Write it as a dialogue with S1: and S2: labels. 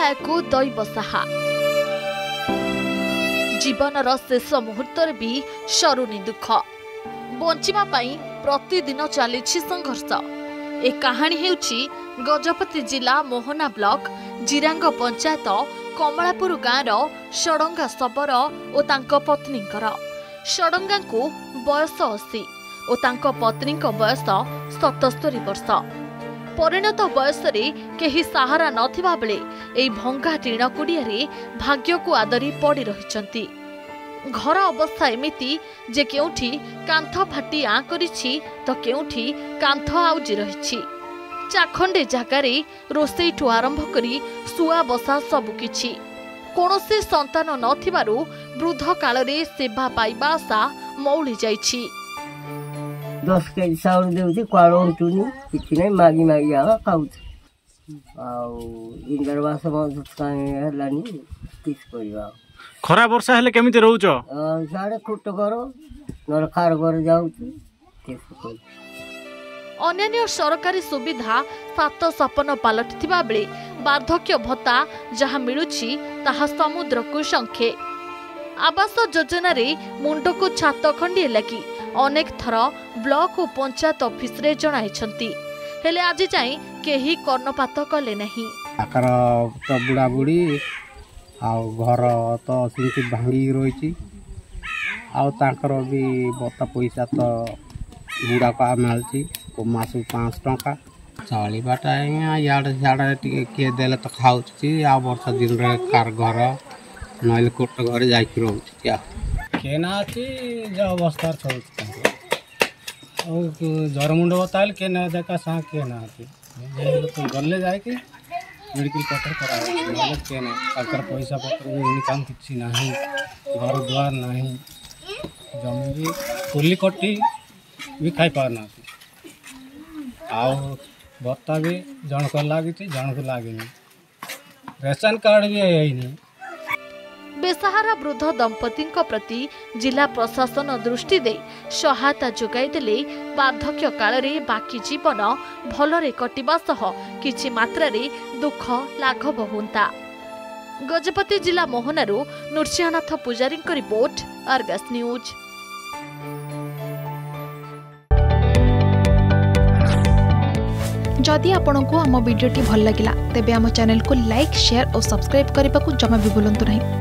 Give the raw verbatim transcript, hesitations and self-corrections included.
S1: एक दैव साहा जीवनर शेष मुहूर्त भी सरुनी दुख बंचिबा पई प्रतिदिन चली संघर्ष। ए कहानी हेउछि गजपति जिला मोहना ब्लॉक जिरांग पंचायत कमलापुर गाँव षडंगा शबर और तांको पत्नींकर। षडंगा को बयस अशी और तांको पत्नी बयस सतस्तरी वर्ष। परिणत बयस केही सहारा नथिबा बेले एई भंगा टीण कुड़िया भाग्य को आदरी पड़ी रहिचंती। घर अवस्था एमिति जे केउठी कांथ फाटी आँ करिछि तो केउठी कांथ आउजी रहिछि। चाखंडे जागारे रोषेईठू आरंभ करी सुआ बसा सबुकिछि। कोनोसी संतान नथिबारु वृद्ध कालरे सेवा पाइबा आशा मौली जाइछि।
S2: दस केजी चाउल देउछि क्वारो उठुनी किछि नै मागी मागी आ खाउछि आउ इंदरवास म काई हलानी किछ करिवा।
S3: खरा वर्षा हेले केमिति रहउछ?
S2: साडे खुट करो नर खार घर जाउछि किछ करि।
S1: अन्य सरकारी सुविधा सात सपन पलटिथिबा बेले वार्धक्य भत्ता जहाँ मिलुछि ताहा समुद्र को संखे। आवास योजना रे मुंड को छात खंडिए लगी अनेक थर ब्लॉक और पंचायत ऑफिस रे जणाइछंती हेले आज जाई केही कर्णपात कले नहीं।
S4: आकार तो बुढ़ा बुढ़ी आ घर तो सिंति भांगी रही आकर भी बता पैसा तो बुढ़ा का मिलती मास पाँच टंका चलवाटा इे सियाड़े किए दे तो खाऊ आ वर्षा दिन रे कार घर ना कोट घर जा केना अच्छी अवस्था चलती जर मुंड बताइल के ना देखा सा के ना गले जाए मेडिकल पतर करा पैसा पत्र इनकम किसी ना घर द्वार ना जमी भी कुली कटी भी खाई पारना आउ भत्ता भी जन को लगी जन को लगे रेशन कार्ड भी है।
S1: बेसहारा वृद्ध दंपति प्रति जिला प्रशासन दृष्टि दे सहायता जोगाई देले वार्धक्य काल रे बाकी जीवन भलरे कटिबा सह किछि मात्रा रे दुख लाघव होंता। गजपति जिला मोहनारू नृसिंहनाथ पुजारी रिपोर्ट अर्गस न्यूज।
S5: जदि आपंक आम भिडी भल लगा तेब आम चैनल को लाइक शेयर और सब्सक्राइब करने को जमा भी भूलु नहीं।